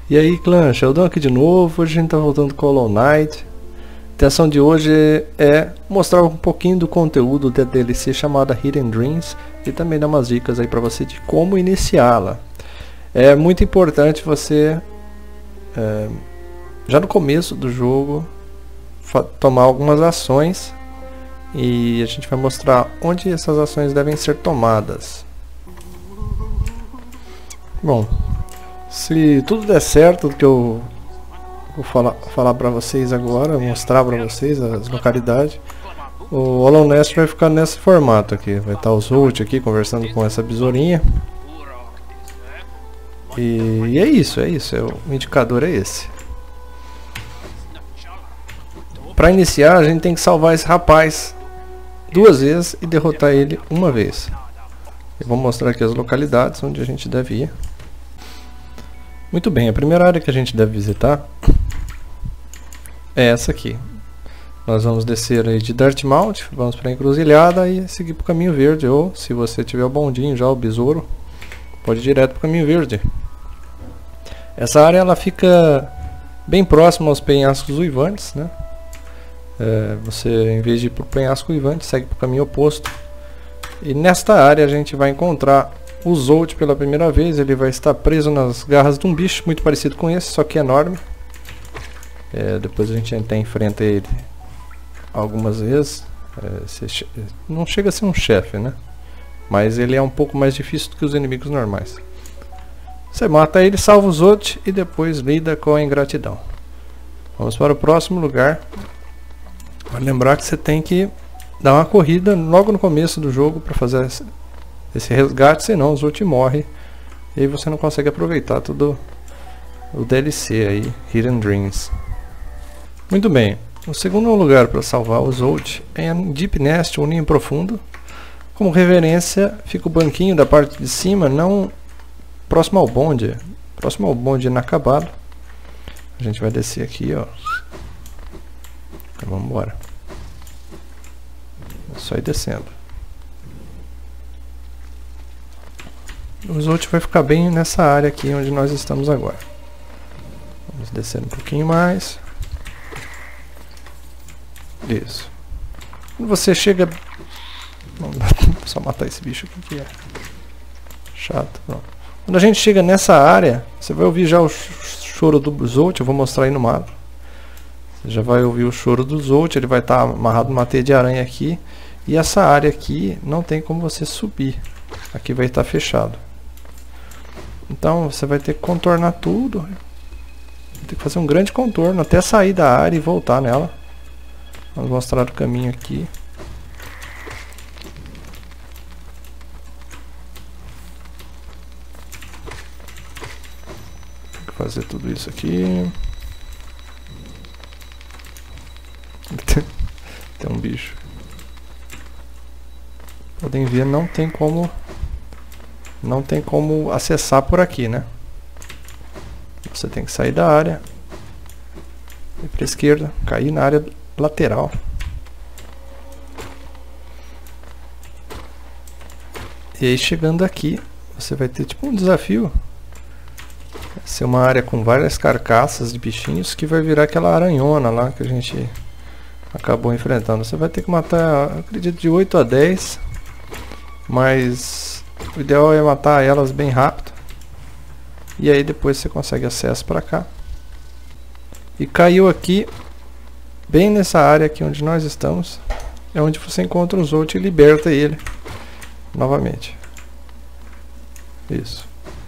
E aí, clã, Sheldon aqui de novo. Hoje a gente tá voltando com Hollow Knight. A intenção de hoje é mostrar um pouquinho do conteúdo da DLC chamada Hidden Dreams e também dar umas dicas aí pra você de como iniciá-la. É muito importante você, já no começo do jogo, tomar algumas ações e a gente vai mostrar onde essas ações devem ser tomadas. Bom, se tudo der certo, que eu vou falar para vocês agora, mostrar para vocês as localidades, o Hollow Knight vai ficar nesse formato aqui. Vai estar o Zolt aqui conversando com essa besourinha. E é isso, o indicador é esse. Para iniciar, a gente tem que salvar esse rapaz 2 vezes e derrotar ele uma vez. Eu vou mostrar aqui as localidades onde a gente deve ir. Muito bem, a primeira área que a gente deve visitar é essa aqui. Nós vamos descer aí de Dartmouth, vamos para a encruzilhada e seguir para o caminho verde. Ou, se você tiver o bondinho já, o besouro, pode ir direto para o caminho verde. Essa área ela fica bem próxima aos penhascos uivantes, né? Você, em vez de ir para o penhasco uivante, segue para o caminho oposto. E nesta área a gente vai encontrar o Zolt pela primeira vez. Ele vai estar preso nas garras de um bicho muito parecido com esse, só que enorme. Depois a gente até enfrenta ele algumas vezes. Não chega a ser um chefe, né? Mas ele é um pouco mais difícil do que os inimigos normais. Você mata ele, salva o Zolt e depois lida com a ingratidão. Vamos para o próximo lugar. Vale lembrar que você tem que dar uma corrida logo no começo do jogo para fazer esse resgate, senão o Zolt morre e aí você não consegue aproveitar todo o DLC aí, Hidden Dreams. Muito bem, o segundo lugar para salvar o Zolt é em Deep Nest, ou Ninho Profundo. Como reverência, fica o banquinho da parte de cima, não próximo ao bonde inacabado. A gente vai descer aqui, ó. Então vamos embora. É só ir descendo. O Zolt vai ficar bem nessa área aqui onde nós estamos agora. Vamos descer um pouquinho mais. Isso. Quando você chega... Vamos só matar esse bicho aqui que é chato. Pronto. Quando a gente chega nessa área, você vai ouvir já o choro do Zolt. Eu vou mostrar aí no mapa. Você já vai ouvir o choro do Zolt. Ele vai estar amarrado numa teia de aranha aqui. E essa área aqui não tem como você subir. Aqui vai estar fechado. Então você vai ter que contornar tudo. Vai ter que fazer um grande contorno até sair da área e voltar nela. Vamos mostrar o caminho aqui. Tem que fazer tudo isso aqui. Tem um bicho. Podem ver, não tem como acessar por aqui, né? Você tem que sair da área, ir para a esquerda, cair na área lateral. E aí chegando aqui, você vai ter tipo um desafio. Vai ser uma área com várias carcaças de bichinhos que vai virar aquela aranhona lá que a gente acabou enfrentando. Você vai ter que matar, acredito, de 8 a 10. Mas o ideal é matar elas bem rápido. E aí depois você consegue acesso para cá. E caiu aqui, bem nessa área aqui onde nós estamos. É onde você encontra o Zolt e liberta ele novamente. Isso.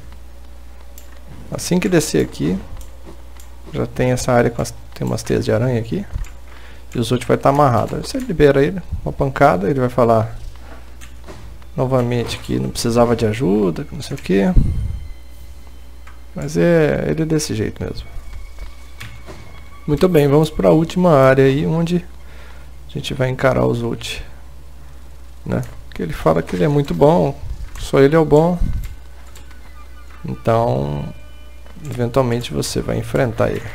Assim que descer aqui, já tem essa área com tem umas teias de aranha aqui. E o Zolt vai estar amarrado. Aí você libera ele, uma pancada, ele vai falar novamente que não precisava de ajuda, que não sei o que. Mas ele é desse jeito mesmo. Muito bem, vamos para a última área aí, onde a gente vai encarar o Zolt, né? Que ele fala que ele é muito bom, só ele é o bom. Então, eventualmente você vai enfrentar ele.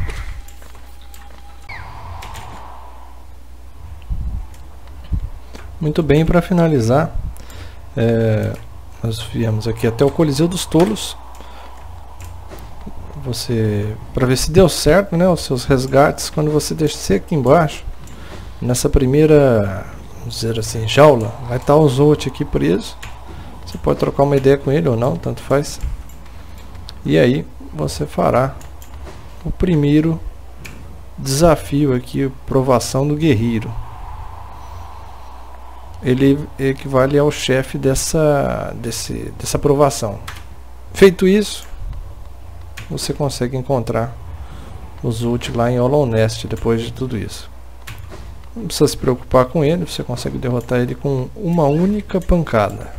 Muito bem, para finalizar, nós viemos aqui até o Coliseu dos Tolos. para ver se deu certo, né, os seus resgates. Quando você descer aqui embaixo, nessa primeira, vamos dizer assim, jaula, vai estar o Zolt aqui preso. Você pode trocar uma ideia com ele ou não, tanto faz. E aí você fará o primeiro desafio aqui, provação do guerreiro. Ele equivale ao chefe dessa provação. Feito isso, você consegue encontrar o Zolt lá em Hollow Nest depois de tudo isso. Não precisa se preocupar com ele, você consegue derrotar ele com uma única pancada.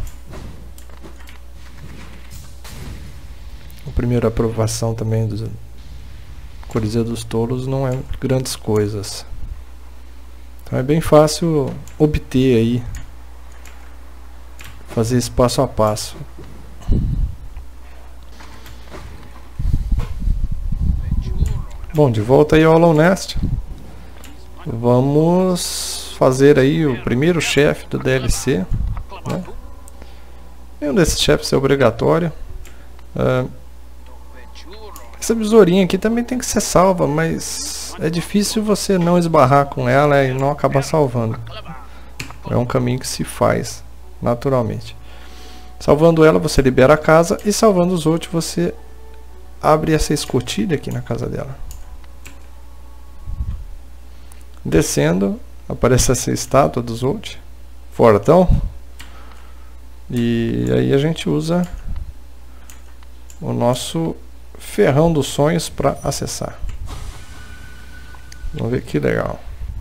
A primeira aprovação também do Coliseu dos Tolos não é grandes coisas. Então é bem fácil obter aí, fazer isso passo a passo. Bom, de volta aí ao Hollow Nest. Vamos fazer aí o primeiro chefe do DLC, né? Nenhum desses chefes é obrigatório. Essa besourinha aqui também tem que ser salva, mas é difícil você não esbarrar com ela e não acabar salvando. É um caminho que se faz naturalmente. Salvando ela, você libera a casa, e salvando os outros, você abre essa escotilha aqui na casa dela. Descendo, aparece essa estátua do Zolt, fortão. E aí a gente usa o nosso ferrão dos sonhos para acessar. Vamos ver que legal.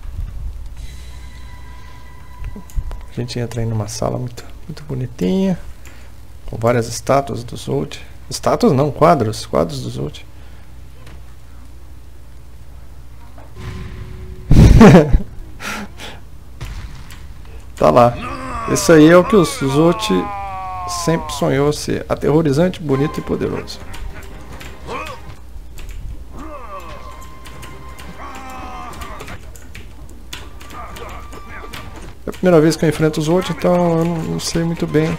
A gente entra aí numa sala muito bonitinha, com várias estátuas do Zolt. Estátuas não, quadros do Zolt. Tá lá. Esse aí é o que o Zolt sempre sonhou ser: aterrorizante, bonito e poderoso. É a primeira vez que eu enfrento os Zolt, então eu não sei muito bem.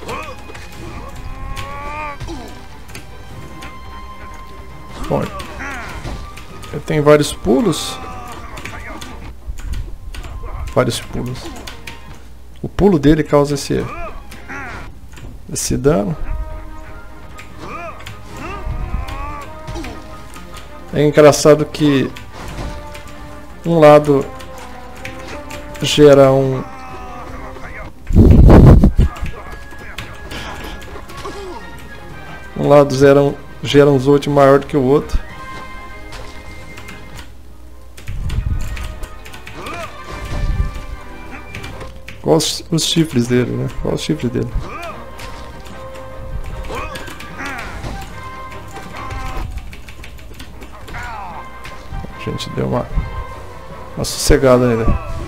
Bom, eu tenho vários pulos. O pulo dele causa esse dano. É engraçado que um lado gera gera um Zolt maior do que o outro. Qual os chifres dele, né? Qual os chifres dele? A gente deu uma sossegada nele.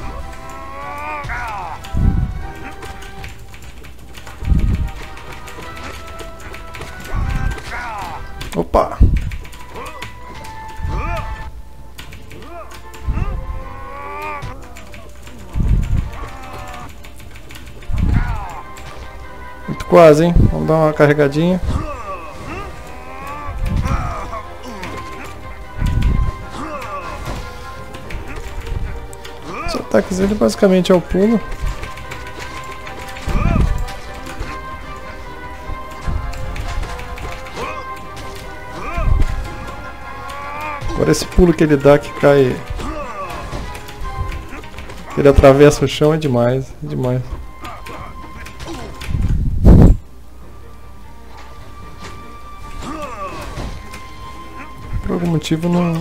Opa! Muito quase, hein? Vamos dar uma carregadinha. Os ataques dele basicamente é o pulo. Agora esse pulo que ele dá, que cai, que ele atravessa o chão, é demais, é demais. Por algum motivo não...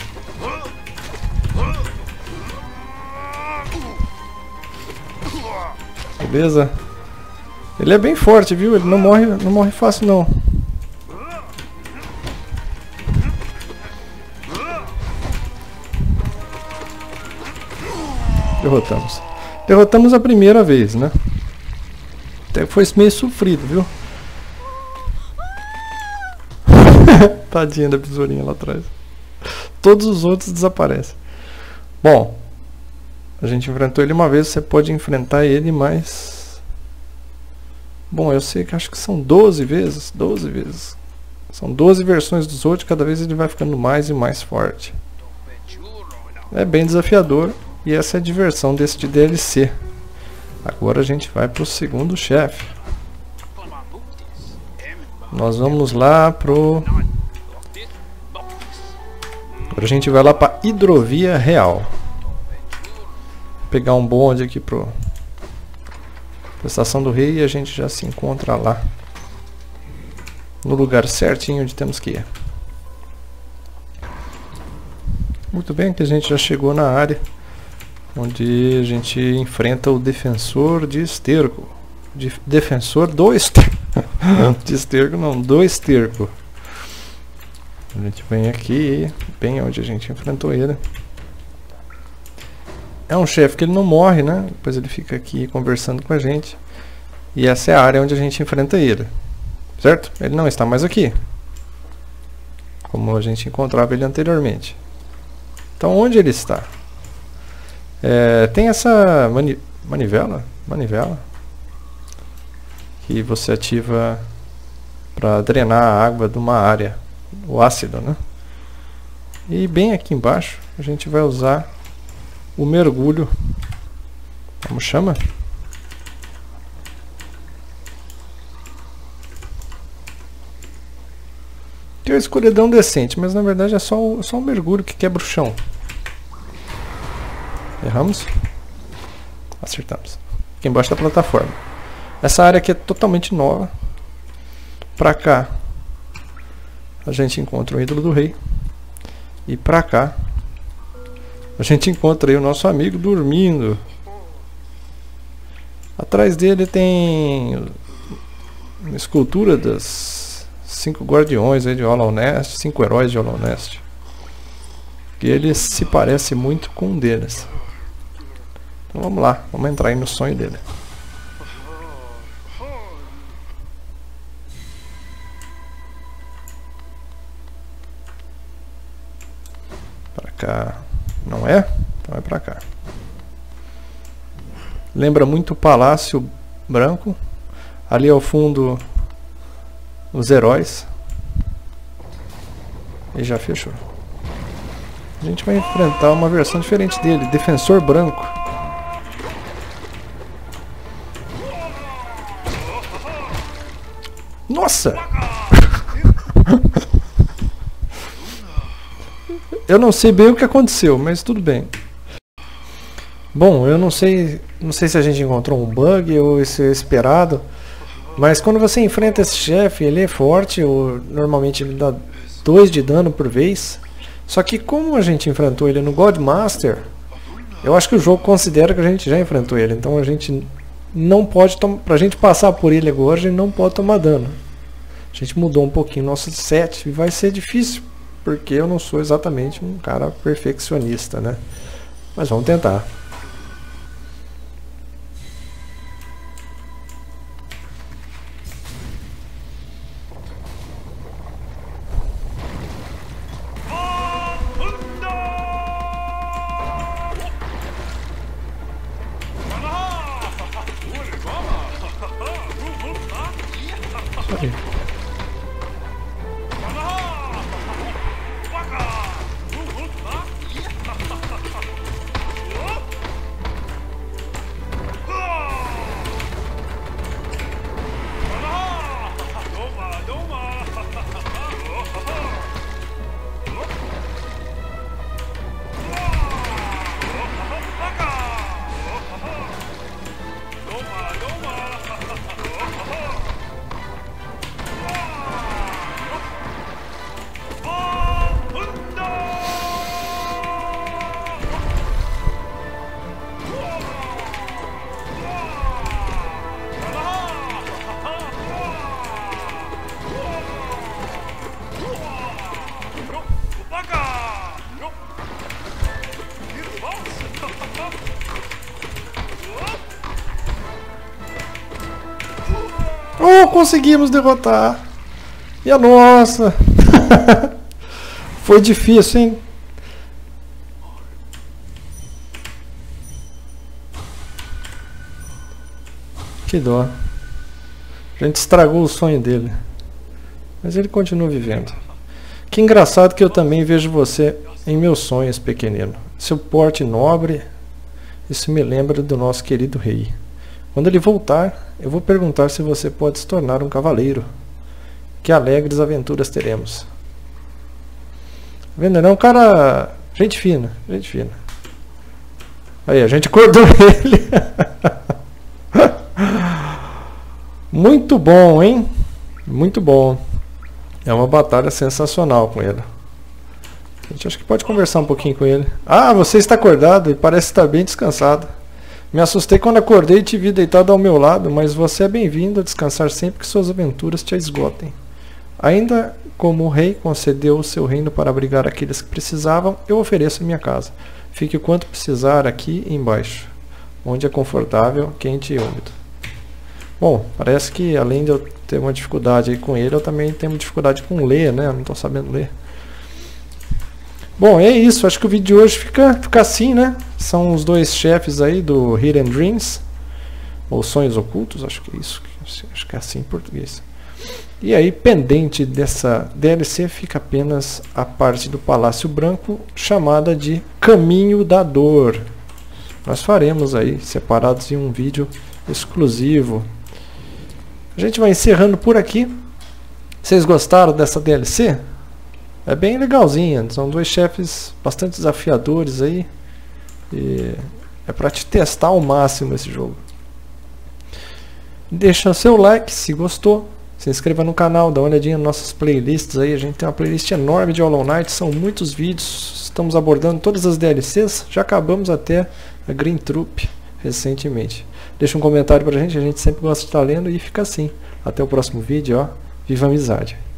Beleza? Ele é bem forte, viu? Ele não morre fácil não. Derrotamos a primeira vez, né? Até foi meio sofrido, viu? Tadinha da besourinha lá atrás. Todos os outros desaparecem. Bom, a gente enfrentou ele uma vez, você pode enfrentar ele mais... Bom, eu sei que acho que são 12 vezes. 12 vezes. São 12 versões do Zod, cada vez ele vai ficando mais e mais forte. É bem desafiador e essa é a diversão desse DLC. Agora a gente vai para o segundo chefe. Nós vamos lá pro... Agora a gente vai lá para Hidrovia Real. Vou pegar um bonde aqui pra Estação do Rei e a gente já se encontra lá. No lugar certinho onde temos que ir. Muito bem, que a gente já chegou na área onde a gente enfrenta o Defensor de Esterco. Defensor do Esterco. De Esterco não, do Esterco. A gente vem aqui, bem onde a gente enfrentou ele. É um chefe que ele não morre, né? Depois ele fica aqui conversando com a gente. E essa é a área onde a gente enfrenta ele. Certo? Ele não está mais aqui, como a gente encontrava ele anteriormente. Então onde ele está? Tem essa manivela que você ativa para drenar a água de uma área, o ácido, né? E bem aqui embaixo a gente vai usar o mergulho. Como chama? Tem uma escuridão decente, mas na verdade é só um mergulho que quebra o chão. Erramos? Acertamos. Aqui embaixo da plataforma. Essa área aqui é totalmente nova. Pra cá a gente encontra o ídolo do rei. E pra cá a gente encontra aí o nosso amigo dormindo. Atrás dele tem uma escultura das 5 guardiões aí de Hollow Nest, 5 heróis de Hollow Nest. E ele se parece muito com um deles. Então vamos lá, vamos entrar aí no sonho dele. Pra cá, não é? Então é pra cá. Lembra muito o Palácio Branco. Ali ao fundo os heróis. E já fechou. A gente vai enfrentar uma versão diferente dele, Defensor Branco. Nossa! Eu não sei bem o que aconteceu, mas tudo bem. Bom, eu não sei se a gente encontrou um bug ou se é esperado. Mas quando você enfrenta esse chefe, ele é forte, normalmente ele dá 2 de dano por vez. Só que como a gente enfrentou ele no Godmaster, eu acho que o jogo considera que a gente já enfrentou ele. Então a gente não pode, pra gente passar por ele agora, a gente não pode tomar dano. A gente mudou um pouquinho nosso set e vai ser difícil, porque eu não sou exatamente um cara perfeccionista, né? Mas vamos tentar. Aí. Oh, conseguimos derrotar. E a nossa. Foi difícil, hein? Que dó. A gente estragou o sonho dele. Mas ele continua vivendo. Que engraçado que eu também vejo você em meus sonhos, pequenino. Seu porte nobre, isso me lembra do nosso querido rei. Quando ele voltar, eu vou perguntar se você pode se tornar um cavaleiro. Que alegres aventuras teremos. Vendo? Ele é um cara... gente fina, gente fina. Aí, a gente acordou ele. Muito bom, hein? Muito bom. É uma batalha sensacional com ele. A gente acho que pode conversar um pouquinho com ele. Ah, você está acordado e parece estar bem descansado. Me assustei quando acordei e te vi deitado ao meu lado, mas você é bem-vindo a descansar sempre que suas aventuras te esgotem. Ainda como o rei concedeu o seu reino para abrigar aqueles que precisavam, eu ofereço a minha casa. Fique o quanto precisar aqui embaixo, onde é confortável, quente e úmido. Bom, parece que além de eu ter uma dificuldade aí com ele, eu também tenho uma dificuldade com ler, né? Eu não estou sabendo ler. Bom, é isso. Acho que o vídeo de hoje fica assim, né? São os dois chefes aí do Hidden Dreams, ou Sonhos Ocultos, acho que é isso. Acho que é assim em português. E aí, pendente dessa DLC, fica apenas a parte do Palácio Branco, chamada de Caminho da Dor. Nós faremos aí, separados em um vídeo exclusivo. A gente vai encerrando por aqui. Vocês gostaram dessa DLC? É bem legalzinha, são dois chefes bastante desafiadores aí. E é para te testar ao máximo esse jogo. Deixa seu like se gostou. Se inscreva no canal, dá uma olhadinha nas nossas playlists aí. A gente tem uma playlist enorme de Hollow Knight, são muitos vídeos. Estamos abordando todas as DLCs. Já acabamos até a Green Troop recentemente. Deixa um comentário pra gente, a gente sempre gosta de estar lendo e fica assim. Até o próximo vídeo, ó. Viva a amizade!